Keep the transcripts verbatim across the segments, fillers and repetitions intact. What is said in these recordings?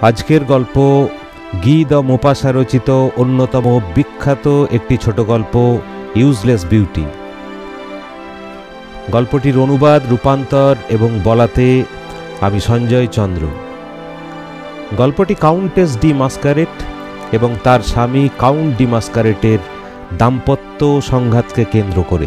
আজকের গল্প গি দ্য মোপাসা রচিত অন্যতম বিখ্যাত একটি ছোট গল্প ইউজলেস বিউটি। গল্পটির অনুবাদ, রূপান্তর এবং বলাতে আমি সঞ্জয় চন্দ্র। গল্পটি কাউন্টেস ডি মাস্কারেট এবং তার স্বামী কাউন্ট ডি মাস্কারেটের দাম্পত্য সংঘাতকে কেন্দ্র করে।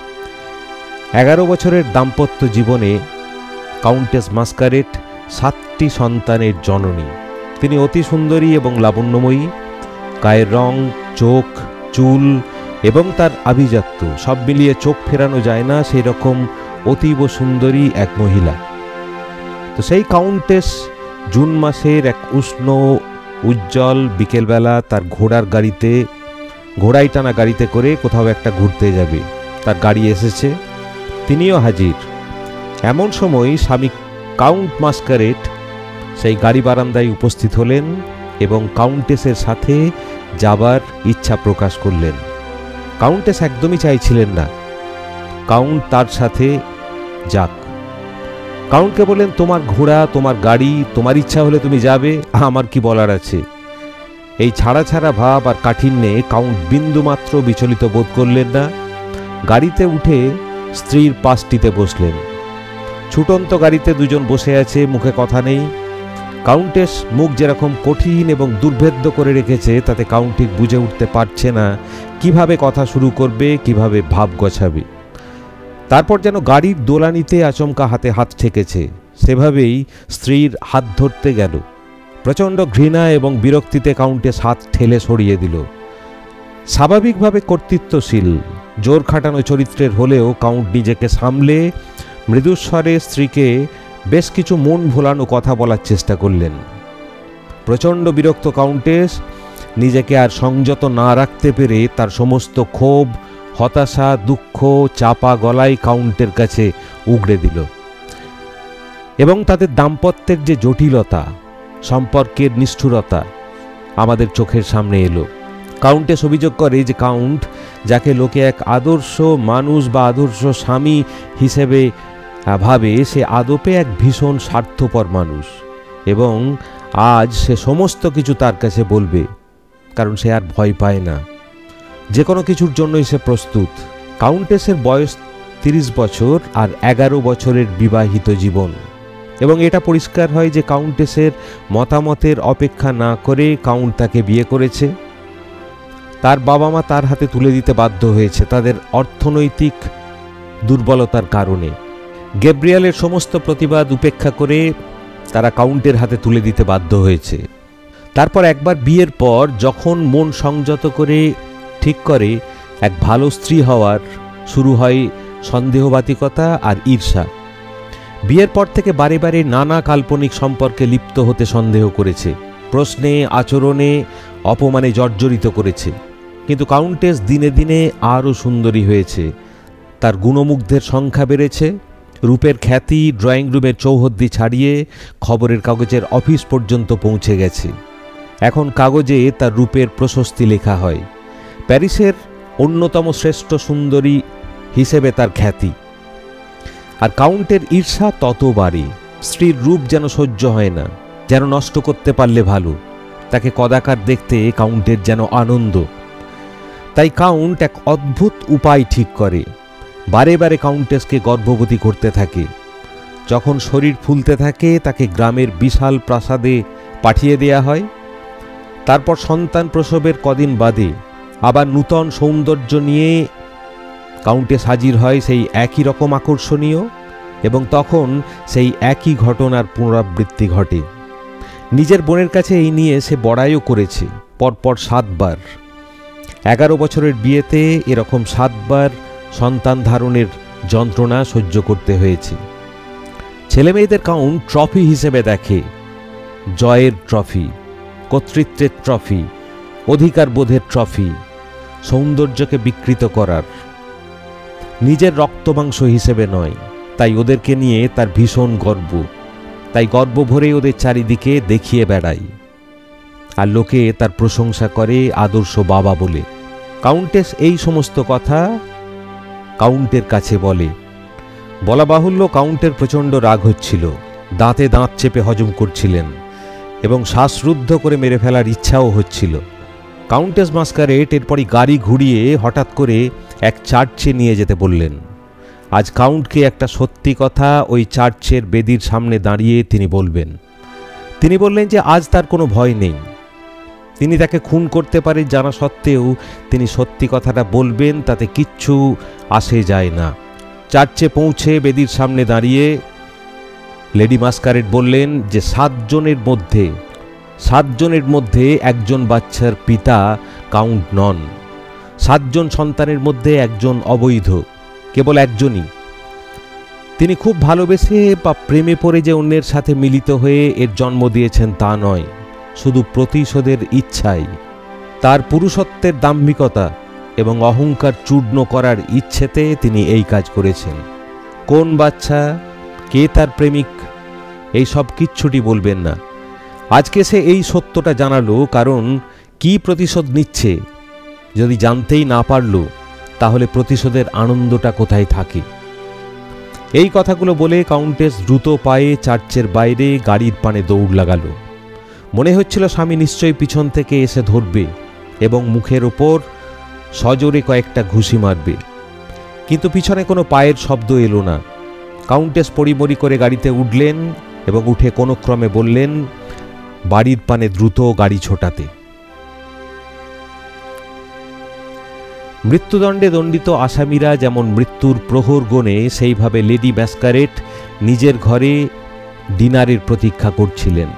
এগারো বছরের দাম্পত্য জীবনে কাউন্টেস মাস্কারেট সাতটি সন্তানের জননী। তিনি অতি সুন্দরী এবং লাবণ্যময়ী, গায়ের রং, চোখ, চুল এবং তার আভিজাত্য সব মিলিয়ে চোখ ফেরানো যায় না সেই রকম অতীব সুন্দরী এক মহিলা। তো সেই কাউন্টেস জুন মাসের এক উষ্ণ উজ্জ্বল বিকেলবেলা তার ঘোড়ার গাড়িতে ঘোড়াই টানা গাড়িতে করে কোথাও একটা ঘুরতে যাবে। তার গাড়ি এসেছে, তিনিও হাজির। এমন সময় স্বামী কাউন্ট মাস্কারেট সেই গাড়ি বারান্দায় উপস্থিত হলেন এবং কাউন্টেসের সাথে যাবার ইচ্ছা প্রকাশ করলেন। কাউন্টেস একদমই চাইছিলেন না কাউন্ট তার সাথে যাক। কাউন্টকে বললেন, তোমার ঘোড়া, তোমার গাড়ি, তোমার ইচ্ছা হলে তুমি যাবে, আমার কি বলার আছে। এই ছাড়া ছাড়া ভাব আর কাঠিন্যে কাউন্ট বিন্দুমাত্র বিচলিত বোধ করলেন না। গাড়িতে উঠে স্ত্রীর পাশটিতে বসলেন। ছুটন্ত গাড়িতে দুজন বসে আছে, মুখে কথা নেই। কাউন্টেস মুখ যেরকম কঠিন এবং দুর্ভেদ্য করে রেখেছে তাতে কাউন্ট ঠিক বুঝে উঠতে পারছে না কিভাবে কথা শুরু করবে, কিভাবে ভাব গোছাবে। তারপর যেন গাড়ির দোলানিতে আচমকা হাতে হাত ঠেকেছে, সেভাবেই স্ত্রীর হাত ধরতে গেল। প্রচণ্ড ঘৃণা এবং বিরক্তিতে কাউন্টেস হাত ঠেলে সরিয়ে দিল। স্বাভাবিকভাবে কর্তৃত্বশীল, জোর খাটানো চরিত্রের হলেও কাউন্ট নিজেকে সামলে মৃদুস্বরে স্ত্রীকে বেশ কিছু মন ভোলানো কথা বলার চেষ্টা করলেন। প্রচণ্ড বিরক্ত কাউন্টেস নিজেকে আর সংযত না রাখতে পেরে তার সমস্ত ক্ষোভ, হতাশা, দুঃখ চাপা গলায় কাউন্টের কাছে উগড়ে দিল। এবং তাদের দাম্পত্যের যে জটিলতা, সম্পর্কের নিষ্ঠুরতা আমাদের চোখের সামনে এলো। কাউন্টেস অভিযোগ করে যে কাউন্ট, যাকে লোকে এক আদর্শ মানুষ বা আদর্শ স্বামী হিসেবে ভাবে, সে আদপে এক ভীষণ স্বার্থপর মানুষ এবং আজ সে সমস্ত কিছু তার কাছে বলবে, কারণ সে আর ভয় পায় না। যে কোনো কিছুর জন্যই সে প্রস্তুত। কাউন্টেসের বয়স তিরিশ বছর আর এগারো বছরের বিবাহিত জীবন, এবং এটা পরিষ্কার হয় যে কাউন্টেসের মতামতের অপেক্ষা না করে কাউন্ট তাকে বিয়ে করেছে। তার বাবা মা তার হাতে তুলে দিতে বাধ্য হয়েছে তাদের অর্থনৈতিক দুর্বলতার কারণে। গ্যাব্রিয়েলের সমস্ত প্রতিবাদ উপেক্ষা করে তারা কাউন্টের হাতে তুলে দিতে বাধ্য হয়েছে। তারপর একবার বিয়ের পর যখন মন সংযত করে ঠিক করে এক ভালো স্ত্রী হওয়ার, শুরু হয় সন্দেহবাতিকতা আর ঈর্ষা। বিয়ের পর থেকে বারে বারে নানা কাল্পনিক সম্পর্কে লিপ্ত হতে সন্দেহ করেছে, প্রশ্নে, আচরণে, অপমানে জর্জরিত করেছে। কিন্তু কাউন্টেস দিনে দিনে আরও সুন্দরী হয়েছে। তার গুণমুগ্ধের সংখ্যা বেড়েছে। রূপের খ্যাতি ড্রয়িং রুমের চৌহদ্দি ছাড়িয়ে খবরের কাগজের অফিস পর্যন্ত পৌঁছে গেছে। এখন কাগজে তার রূপের প্রশস্তি লেখা হয়। প্যারিসের অন্যতম শ্রেষ্ঠ সুন্দরী হিসেবে তার খ্যাতি। আর কাউন্টের ঈর্ষা তত বাড়ে। স্ত্রীর রূপ যেন সহ্য হয় না, যেন নষ্ট করতে পারলে ভালো। তাকে কদাকার দেখতে কাউন্টের যেন আনন্দ। তাই কাউন্ট এক অদ্ভুত উপায় ঠিক করে। বারে বারে কাউন্টেসকে গর্ভবতী করতে থাকে। যখন শরীর ফুলতে থাকে তাকে গ্রামের বিশাল প্রাসাদে পাঠিয়ে দেয়া হয়। তারপর সন্তান প্রসবের কদিন বাদে আবার নূতন সৌন্দর্য নিয়ে কাউন্টেস হাজির হয়, সেই একই রকম আকর্ষণীয়, এবং তখন সেই একই ঘটনার পুনরাবৃত্তি ঘটে। নিজের বোনের কাছে এই নিয়ে সে বড়াইও করেছে, পরপর সাতবার। এগারো বছরের বিয়েতে এরকম সাতবার সন্তান ধারণের যন্ত্রণা সহ্য করতে হয়েছে। ছেলেমেয়েদের কাউন্ট ট্রফি হিসেবে দেখে, জয়ের ট্রফি, কর্তৃত্বের ট্রফি, অধিকার বোধের ট্রফি, সৌন্দর্যকে বিকৃত করার, নিজের রক্তমাংস হিসেবে নয়। তাই ওদেরকে নিয়ে তার ভীষণ গর্ব। তাই গর্ব ভরে ওদের চারিদিকে দেখিয়ে বেড়ায়, আর লোকে তার প্রশংসা করে আদর্শ বাবা বলে। কাউন্টেস এই সমস্ত কথা কাউন্টের কাছে বলে। বলা বাহুল্য, কাউন্টের প্রচণ্ড রাগ হচ্ছিল। দাঁতে দাঁত চেপে হজম করছিলেন। এবং শ্বাসরুদ্ধ করে মেরে ফেলার ইচ্ছাও হচ্ছিল। কাউন্টেস মাস্কারেট এরপরই গাড়ি ঘুরিয়ে হঠাৎ করে এক চার্চে নিয়ে যেতে বললেন। আজ কাউন্টকে একটা সত্যি কথা ওই চার্চের বেদির সামনে দাঁড়িয়ে তিনি বলবেন। তিনি বললেন যে আজ তার কোনো ভয় নেই, তিনি তাকে খুন করতে পারে জানা সত্ত্বেও তিনি সত্যি কথাটা বলবেন, তাতে কিচ্ছু আসে যায় না। চার্চে পৌঁছে বেদির সামনে দাঁড়িয়ে লেডি মাস্কারেট বললেন যে সাতজনের মধ্যে সাতজনের মধ্যে একজন বাচ্চার পিতা কাউন্ট নন। সাতজন সন্তানের মধ্যে একজন অবৈধ, কেবল একজনই। তিনি খুব ভালোবেসে বা প্রেমে পড়ে যে অন্যের সাথে মিলিত হয়ে এর জন্ম দিয়েছেন তা নয়, শুধু প্রতিশোধের ইচ্ছাই, তার পুরুষত্বের দাম্ভিকতা এবং অহংকার চূর্ণ করার ইচ্ছেতে তিনি এই কাজ করেছেন। কোন বাচ্চা, কে তার প্রেমিক, এই সব কিচ্ছুটি বলবেন না। আজকে সে এই সত্যটা জানালো, কারণ কি প্রতিশোধ নিচ্ছে যদি জানতেই না পারল তাহলে প্রতিশোধের আনন্দটা কোথায় থাকে। এই কথাগুলো বলে কাউন্টেস দ্রুত পায়ে চার্চের বাইরে গাড়ির পানে দৌড় লাগালো। মনে হচ্ছিল স্বামী নিশ্চয়ই পিছন থেকে এসে ধরবে এবং মুখের ওপর সজোরে কয়েকটা ঘুষি মারবে, কিন্তু পিছনে কোনো পায়ের শব্দ এলো না। কাউন্টেস পরিমরি করে গাড়িতে উঠলেন এবং উঠে কোনো ক্রমে বললেন বাড়ির পানে দ্রুত গাড়ি ছোটাতে। মৃত্যুদণ্ডে দণ্ডিত আসামিরা যেমন মৃত্যুর প্রহর গোনে, সেইভাবে লেডি মাস্কারেট নিজের ঘরে ডিনারের প্রতীক্ষা করছিলেন।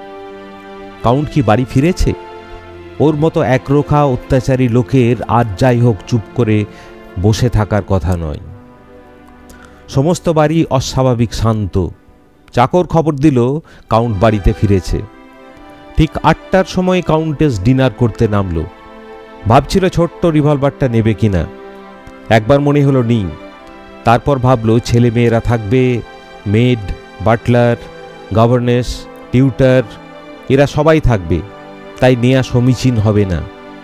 কাউন্ট কি বাড়ি ফিরেছে? ওর মতো একরোখা অত্যাচারী লোকের আর যাই হোক চুপ করে বসে থাকার কথা নয়। সমস্ত বাড়ি অস্বাভাবিক শান্ত। চাকর খবর দিল কাউন্ট বাড়িতে ফিরেছে। ঠিক আটটার সময় কাউন্টেস ডিনার করতে নামল। ভাবছিল ছোট্ট রিভলভারটা নেবে কিনা। একবার মনে হলো নি, তারপর ভাবল ছেলে মেয়েরা থাকবে, মেড, বাটলার, গভর্নেস, টিউটার, এরা সবাই থাকবে, তাই নেয়া সমীচীন হবে না।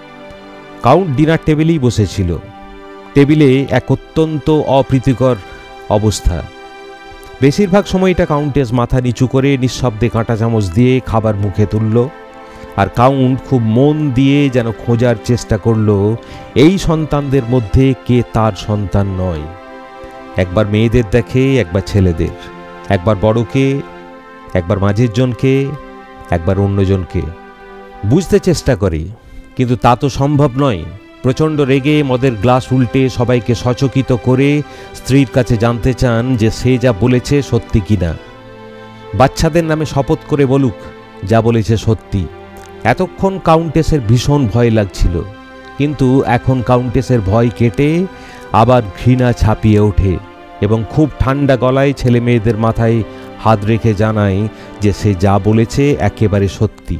কাউন্ট ডিনার টেবিলেই বসেছিল। টেবিলে এক অত্যন্ত অপ্রীতিকর অবস্থা। বেশিরভাগ সময়টা কাউন্টেস মাথা নিচু করে নিঃশব্দে কাঁটা চামচ দিয়ে খাবার মুখে তুলল, আর কাউন্ট খুব মন দিয়ে যেন খোঁজার চেষ্টা করল এই সন্তানদের মধ্যে কে তার সন্তান নয়। একবার মেয়েদের দেখে, একবার ছেলেদের, একবার বড়কে, একবার মাঝের জনকে, একবার অন্যজনকে। বুঝতে চেষ্টা করে, কিন্তু তা তো সম্ভব নয়। প্রচণ্ড রেগে মদের গ্লাস উল্টে সবাইকে সচকিত করে স্ত্রীর কাছে জানতে চান যে সে যা বলেছে সত্যি কিনা। বাচ্চাদের নামে শপথ করে বলুক যা বলেছে সত্যি। এতক্ষণ কাউন্টেসের ভীষণ ভয় লাগছিল, কিন্তু এখন কাউন্টেসের ভয় কেটে আবার ঘৃণা ছাপিয়ে ওঠে এবং খুব ঠান্ডা গলায় ছেলে মেয়েদের মাথায় হাত রেখে জানায় যে সে যা বলেছে একেবারে সত্যি।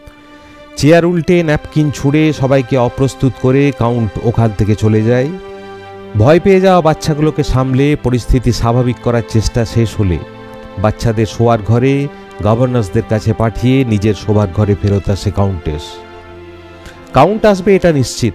চেয়ার উল্টে ন্যাপকিন ছুঁড়ে সবাইকে অপ্রস্তুত করে কাউন্ট ওখান থেকে চলে যায়। ভয় পেয়ে যাওয়া বাচ্চাগুলোকে সামলে পরিস্থিতি স্বাভাবিক করার চেষ্টা শেষ হলে বাচ্চাদের শোয়ার ঘরে গভর্নর্সদের কাছে পাঠিয়ে নিজের শোবার ঘরে ফেরত আসে কাউন্টেস। কাউন্ট আসবে এটা নিশ্চিত।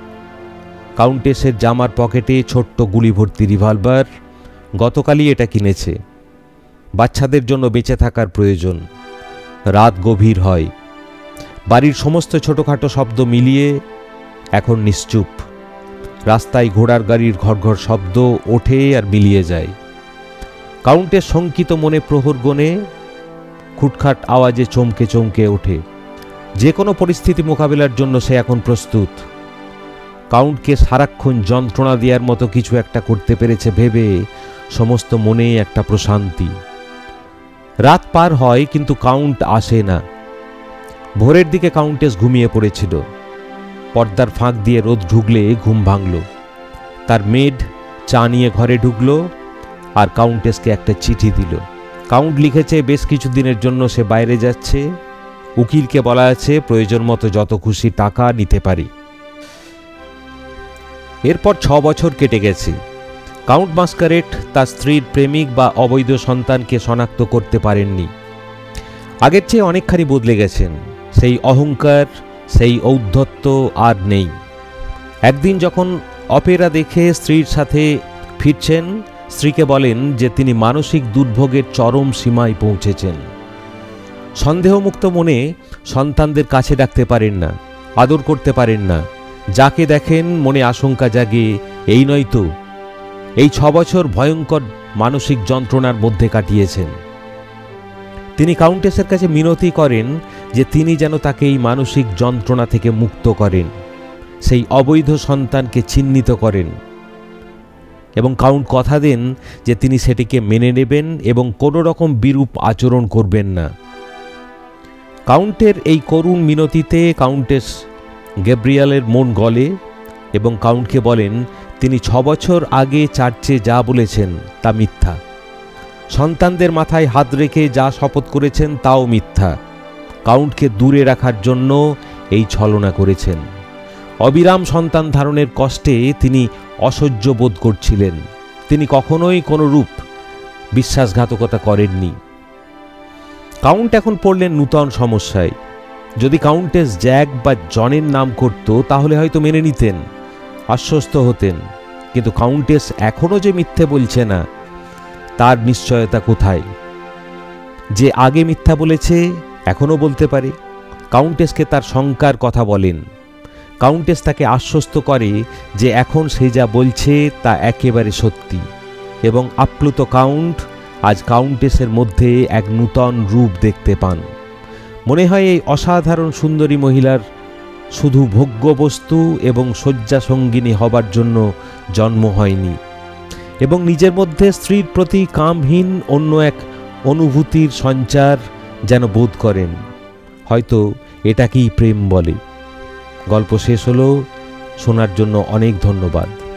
কাউন্টেসের জামার পকেটে ছোট্ট গুলি ভর্তি রিভলভার, গতকালই এটা কিনেছে। বাচ্চাদের জন্য বেঁচে থাকার প্রয়োজন। রাত গভীর হয়। বাড়ির সমস্ত ছোটোখাটো শব্দ মিলিয়ে এখন নিশ্চুপ। রাস্তায় ঘোড়ার গাড়ির ঘরঘর শব্দ ওঠে আর মিলিয়ে যায়। কাউন্টের শঙ্কিত মনে প্রহর গণে খুটখাট আওয়াজে চমকে চমকে ওঠে। যে কোনো পরিস্থিতি মোকাবিলার জন্য সে এখন প্রস্তুত। কাউন্টকে সারাক্ষণ যন্ত্রণা দেওয়ার মতো কিছু একটা করতে পেরেছে ভেবে সমস্ত মনে একটা প্রশান্তি। রাত পার হয়, কিন্তু কাউন্ট আসে না। ভোরের দিকে কাউন্টেস ঘুমিয়ে পড়েছিল। পর্দার ফাঁক দিয়ে রোদ ঢুকলে ঘুম ভাঙল। তার মেড চা নিয়ে ঘরে ঢুকল আর কাউন্টেসকে একটা চিঠি দিল। কাউন্ট লিখেছে বেশ কিছুদিনের জন্য সে বাইরে যাচ্ছে। উকিলকে বলা আছে প্রয়োজন মতো যত খুশি টাকা নিতে পারি। এরপর ছ বছর কেটে গেছে। কাউন্ট মাস্কারেট তার স্ত্রীর প্রেমিক বা অবৈধ সন্তানকে শনাক্ত করতে পারেননি। আগের চেয়ে অনেকখানি বদলে গেছেন। সেই অহংকার, সেই ঔদ্ধত্য আর নেই। একদিন যখন অপেরা দেখে স্ত্রীর সাথে ফিরছেন, স্ত্রীকে বলেন যে তিনি মানসিক দুর্ভোগের চরম সীমায় পৌঁছেছেন। সন্দেহমুক্ত মনে সন্তানদের কাছে ডাকতে পারেন না, আদর করতে পারেন না। যাকে দেখেন মনে আশঙ্কা জাগে, এই নয় তো? এই ছ বছর ভয়ঙ্কর মানসিক যন্ত্রণার মধ্যে কাটিয়েছেন। তিনি কাউন্টেসের কাছে মিনতি করেন যে তিনি যেন তাকে এই মানসিক যন্ত্রণা থেকে মুক্ত করেন, সেই অবৈধ সন্তানকে চিহ্নিত করেন, এবং কাউন্ট কথা দেন যে তিনি সেটিকে মেনে নেবেন এবং কোনো রকম বিরূপ আচরণ করবেন না। কাউন্টের এই করুণ মিনতিতে কাউন্টেস গ্যাব্রিয়েলের মন গলে এবং কাউন্টকে বলেন তিনি ছ বছর আগে চার্চে যা বলেছেন তা মিথ্যা। সন্তানদের মাথায় হাত রেখে যা শপথ করেছেন তাও মিথ্যা। কাউন্টকে দূরে রাখার জন্য এই ছলনা করেছেন। অবিরাম সন্তান ধারণের কষ্টে তিনি অসহ্য বোধ করছিলেন। তিনি কখনোই কোনো রূপ বিশ্বাসঘাতকতা করেননি। কাউন্ট এখন পড়লেন নূতন সমস্যায়। যদি কাউন্টেস জ্যাক বা জনের নাম করত তাহলে হয়তো মেনে নিতেন, আশ্বস্ত হতেন। কিন্তু কাউন্টেস এখনও যে মিথ্যে বলছে না তার নিশ্চয়তা কোথায়? যে আগে মিথ্যা বলেছে এখনও বলতে পারে। কাউন্টেসকে তার শঙ্কার কথা বলেন। কাউন্টেস তাকে আশ্বস্ত করে যে এখন সে যা বলছে তা একেবারে সত্যি, এবং আপ্লুত কাউন্ট আজ কাউন্টেসের মধ্যে এক নূতন রূপ দেখতে পান। মনে হয় এই অসাধারণ সুন্দরী মহিলার শুধু ভোগ্যবস্তু এবং শয্যা সঙ্গিনী হবার জন্য জন্ম হয়নি, এবং নিজের মধ্যে স্ত্রীর প্রতি কামহীন অন্য এক অনুভূতির সঞ্চার যেন বোধ করেন। হয়তো এটাকেই প্রেম বলে। গল্প শেষ হলো। শোনার জন্য অনেক ধন্যবাদ।